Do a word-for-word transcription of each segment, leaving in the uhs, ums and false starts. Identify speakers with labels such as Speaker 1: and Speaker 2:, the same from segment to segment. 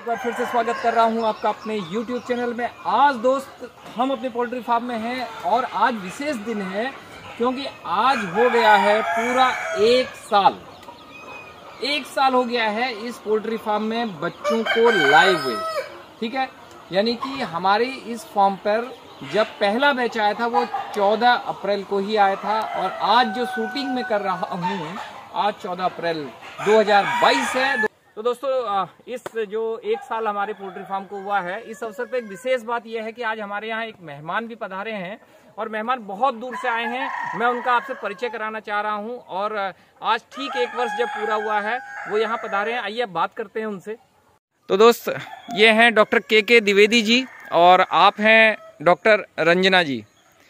Speaker 1: एक बार फिर से स्वागत कर रहा हूं आपका अपने YouTube चैनल में। आज दोस्त हम अपने पोल्ट्री फार्म में हैं और आज विशेष दिन है क्योंकि आज हो गया है पूरा एक साल एक साल हो गया है इस पोल्ट्री फार्म में बच्चों को लाए हुए। ठीक है, यानी कि हमारे इस फार्म पर जब पहला बैच आया था वो चौदह अप्रैल को ही आया था और आज जो शूटिंग में कर रहा हूँ आज चौदह अप्रैल दो हज़ार बाईस है। तो दोस्तों इस जो एक साल हमारे पोल्ट्री फार्म को हुआ है, इस अवसर पर एक विशेष बात यह है कि आज हमारे यहाँ एक मेहमान भी पधारे हैं और मेहमान बहुत दूर से आए हैं। मैं उनका आपसे परिचय कराना चाह रहा हूँ और आज ठीक एक वर्ष जब पूरा हुआ है वो यहाँ पधारे हैं। आइए बात करते हैं उनसे। तो दोस्त ये हैं डॉक्टर के के द्विवेदी जी और आप हैं डॉक्टर रंजना जी।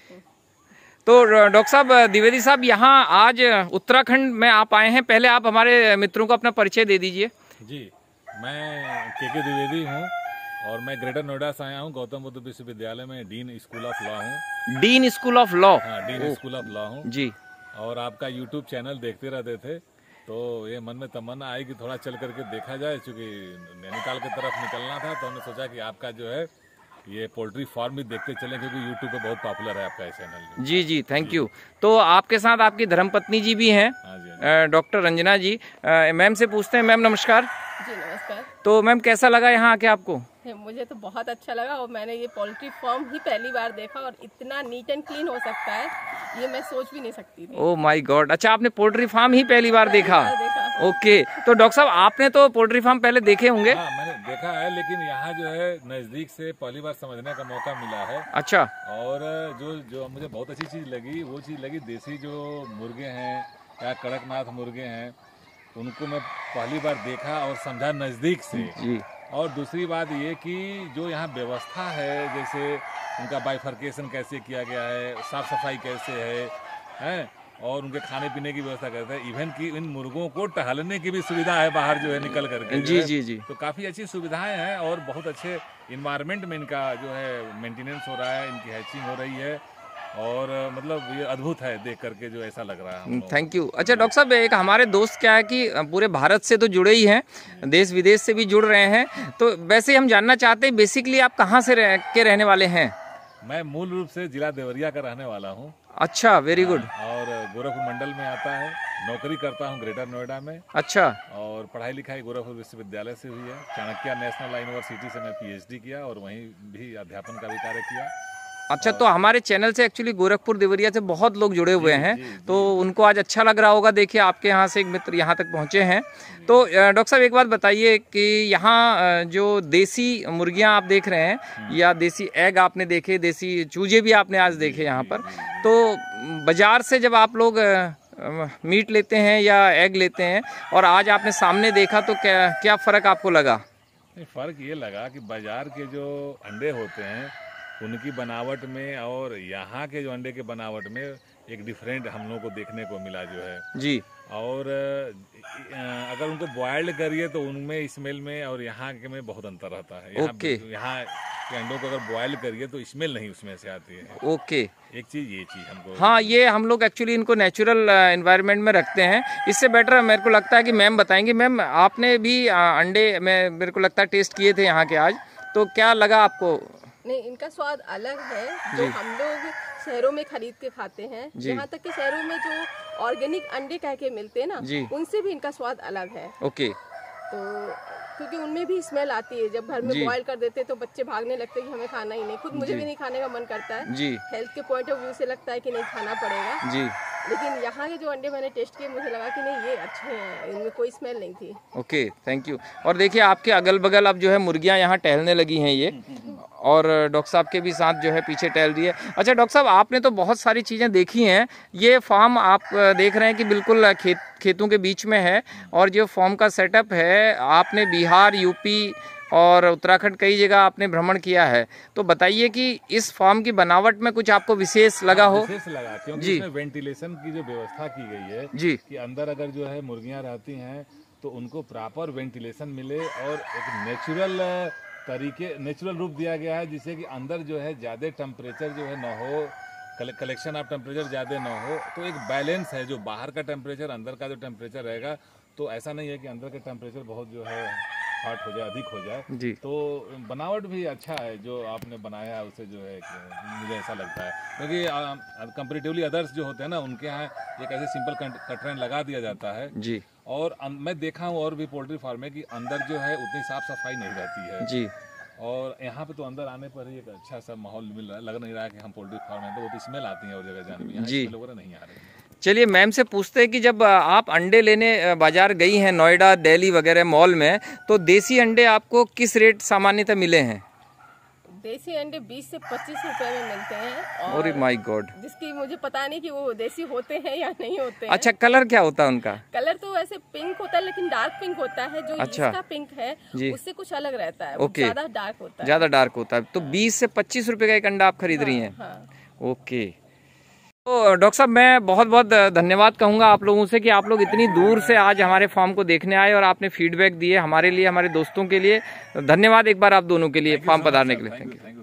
Speaker 1: तो डॉक्टर साहब द्विवेदी साहब यहाँ आज उत्तराखंड में आप आए हैं, पहले आप हमारे मित्रों को अपना परिचय दे दीजिए।
Speaker 2: जी, मैं के के द्विवेदी हूँ और मैं ग्रेटर नोएडा से आया हूँ। गौतम बुद्ध विश्वविद्यालय में डीन स्कूल ऑफ लॉ हूँ।
Speaker 1: Dean school of law?
Speaker 2: हाँ, डीन स्कूल ऑफ लॉ हूँ
Speaker 1: जी। और
Speaker 2: आपका यूट्यूब चैनल देखते रहते थे तो ये मन में तमन्ना आई कि थोड़ा चल करके देखा जाए, क्योंकि नैनीताल की तरफ निकलना था तो हमने सोचा कि आपका जो है ये पोल्ट्री फार्म भी देखते चलें क्योंकि यूट्यूब पे बहुत पॉपुलर है आपका चैनल।
Speaker 1: जी जी, थैंक यू। तो आपके साथ आपकी धर्मपत्नी जी भी हैं, डॉक्टर रंजना जी। मैम से पूछते हैं। मैम नमस्कार।
Speaker 3: जी नमस्कार।
Speaker 1: तो मैम कैसा लगा यहाँ आके आपको?
Speaker 3: मुझे तो बहुत अच्छा लगा और मैंने ये पोल्ट्री फार्म ही पहली बार देखा और इतना नीट एंड क्लीन हो सकता है ये मैं सोच भी नहीं सकती थी।
Speaker 1: ओह माय गॉड, अच्छा आपने पोल्ट्री फार्म ही पहली बार
Speaker 3: पहली
Speaker 1: देखा?
Speaker 3: बार देखा।
Speaker 1: ओके, तो डॉक्टर साहब आपने तो पोल्ट्री फार्म पहले देखे होंगे?
Speaker 2: हाँ, मैंने देखा है, लेकिन यहाँ जो है नजदीक से पहली बार समझने का मौका मिला है।
Speaker 1: अच्छा।
Speaker 2: और जो जो मुझे बहुत अच्छी चीज लगी वो चीज लगी देसी जो मुर्गे हैं या कड़कनाथ मुर्गे हैं उनको मैं पहली बार देखा और समझा नजदीक से
Speaker 1: जी।
Speaker 2: और दूसरी बात ये कि जो यहाँ व्यवस्था है, जैसे उनका बाइफर्केशन कैसे किया गया है, साफ सफाई कैसे है, हैं, और उनके खाने पीने की व्यवस्था कैसे है, इवन कि इन मुर्गों को टहलने की भी सुविधा है बाहर जो है निकल करके।
Speaker 1: जी जी जी।
Speaker 2: तो काफ़ी अच्छी सुविधाएं हैं और बहुत अच्छे इन्वायरमेंट में इनका जो है मेंटेनेंस हो रहा है, इनकी हैचिंग हो रही है और मतलब ये अद्भुत है देख करके, जो ऐसा लग रहा है।
Speaker 1: Thank you. अच्छा डॉक्टर साहब, एक हमारे दोस्त क्या है कि पूरे भारत से तो जुड़े ही हैं, देश विदेश से भी जुड़ रहे हैं, तो वैसे हम जानना चाहते हैं बेसिकली आप कहाँ से रह, के रहने वाले हैं?
Speaker 2: मैं मूल रूप से जिला देवरिया का रहने वाला हूँ।
Speaker 1: अच्छा, वेरी गुड।
Speaker 2: और गोरखपुर मंडल में आता है, नौकरी करता हूँ ग्रेटर नोएडा में।
Speaker 1: अच्छा।
Speaker 2: और पढ़ाई लिखाई गोरखपुर विश्वविद्यालय से हुई है। चाणक्य नेशनल यूनिवर्सिटी से मैं पीएचडी किया और वहीं भी अध्यापन का भी कार्य किया।
Speaker 1: अच्छा, तो हमारे चैनल से एक्चुअली गोरखपुर देवरिया से बहुत लोग जुड़े हुए हैं, तो उनको आज अच्छा लग रहा होगा। देखिए आपके यहाँ से एक मित्र यहाँ तक पहुँचे हैं। तो डॉक्टर साहब एक बात बताइए कि यहाँ जो देसी मुर्गियाँ आप देख रहे हैं या देसी एग आपने देखे, देसी चूजे भी आपने आज देखे यहाँ पर, तो बाजार से जब आप लोग मीट लेते हैं या एग लेते हैं और आज आपने सामने देखा तो क्या क्या फ़र्क आपको लगा?
Speaker 2: फ़र्क ये लगा कि बाजार के जो अंडे होते हैं उनकी बनावट में और यहाँ के जो अंडे के बनावट में एक डिफरेंट हम लोग को देखने को मिला जो है
Speaker 1: जी।
Speaker 2: और अगर उनको बॉयल्ड करिए तो उनमें स्मेल में और यहाँ के में बहुत अंतर रहता है। यहाँ
Speaker 1: ओके।
Speaker 2: यहाँ के अंडों को अगर बॉयल करिए तो स्मेल नहीं उसमें से आती है।
Speaker 1: ओके।
Speaker 2: एक चीज़ ये चीज़ हमको,
Speaker 1: हाँ, ये हम लोग एक्चुअली इनको नेचुरल एनवायरनमेंट में रखते हैं। इससे बेटर मेरे को लगता है कि मैम बताएंगे। मैम आपने भी अंडे में मेरे को लगता है टेस्ट किए थे यहाँ के आज, तो क्या लगा आपको?
Speaker 3: नहीं, इनका स्वाद अलग है जो हम लोग शहरों में खरीद के खाते हैं। यहाँ तक कि शहरों में जो ऑर्गेनिक अंडे कह के मिलते हैं ना, उनसे भी इनका स्वाद अलग है।
Speaker 1: ओके।
Speaker 3: तो क्योंकि उनमें भी स्मेल आती है, जब घर में बॉयल कर देते हैं तो बच्चे भागने लगते हैं कि हमें खाना ही नहीं। खुद मुझे भी नहीं खाने का मन करता है जी। हेल्थ के पॉइंट ऑफ व्यू से लगता है कि नहीं खाना पड़ेगा जी। लेकिन यहाँ के जो अंडे मैंने टेस्ट किए मुझे लगा कि नहीं ये अच्छे हैं, इनमें कोई स्मेल नहीं थी।
Speaker 1: Okay, thank you. और देखिए आपके अगल बगल अब जो है मुर्गियाँ यहाँ टहलने लगी हैं ये, और डॉक्टर साहब के भी साथ जो है पीछे टहल रही है। अच्छा डॉक्टर साहब, आपने तो बहुत सारी चीज़ें देखी हैं। ये फार्म आप देख रहे हैं कि बिल्कुल खेत खेतों के बीच में है और जो फार्म का सेटअप है, आपने बिहार, यूपी और उत्तराखंड कई जगह आपने भ्रमण किया है, तो बताइए कि इस फार्म की बनावट में कुछ आपको विशेष लगा हो?
Speaker 2: विशेष लगा क्योंकि इसमें वेंटिलेशन की जो व्यवस्था की गई है जी, कि अंदर अगर जो है मुर्गियाँ रहती हैं तो उनको प्रॉपर वेंटिलेशन मिले और एक नेचुरल तरीके नेचुरल रूप दिया गया है, जिससे कि अंदर जो है ज़्यादा टेम्परेचर जो है ना हो, कलेक्शन ऑफ टेम्परेचर ज़्यादा ना हो, तो एक बैलेंस है। जो बाहर का टेम्परेचर अंदर का जो टेम्परेचर रहेगा, तो ऐसा नहीं है कि अंदर का टेम्परेचर बहुत जो है फाट हो जाए, अधिक हो जाए
Speaker 1: जी।
Speaker 2: तो बनावट भी अच्छा है जो आपने बनाया है, उसे जो है मुझे ऐसा लगता है, क्योंकि कंपेरेटिवली अदर्स जो होते हैं ना, उनके यहाँ एक ऐसे सिंपल कटरन लगा दिया जाता है जी, और मैं देखा हूँ और भी पोल्ट्री फार्म में कि अंदर जो है उतनी साफ सफाई नहीं रहती है जी, और यहाँ पे तो अंदर आने पर ही एक अच्छा सा माहौल मिल रहा है, लग नहीं रहा है कि हम पोल्ट्री फार्म में, तो वो तो स्मेल आती है और जगह जाने में, यहाँ स्मेल वगैरह नहीं आ रही।
Speaker 1: चलिए मैम से पूछते हैं कि जब आप अंडे लेने बाजार गई हैं नोएडा, दिल्ली वगैरह मॉल में, तो देसी अंडे आपको किस रेट सामान्यतः मिले हैं?
Speaker 3: देसी अंडे बीस से पच्चीस रुपए में मिलते हैं। और
Speaker 1: ओह माय गॉड,
Speaker 3: जिसकी मुझे पता नहीं कि वो देसी होते हैं या नहीं होते हैं।
Speaker 1: अच्छा, कलर क्या होता है उनका?
Speaker 3: कलर तो वैसे पिंक होता है, लेकिन डार्क पिंक होता है। जो अच्छा, इसका पिंक है उससे कुछ अलग रहता है, ओके, ज्यादा डार्क होता है,
Speaker 1: ज्यादा डार्क होता है। तो बीस से पच्चीस रुपए का एक अंडा आप खरीद रही हैं?
Speaker 3: हाँ।
Speaker 1: ओके, तो डॉक्टर साहब मैं बहुत बहुत धन्यवाद कहूँगा आप लोगों से कि आप लोग इतनी दूर से आज हमारे फार्म को देखने आए और आपने फीडबैक दिए हमारे लिए, हमारे दोस्तों के लिए। धन्यवाद एक बार आप दोनों के लिए फार्म पधारने के लिए। Thank you.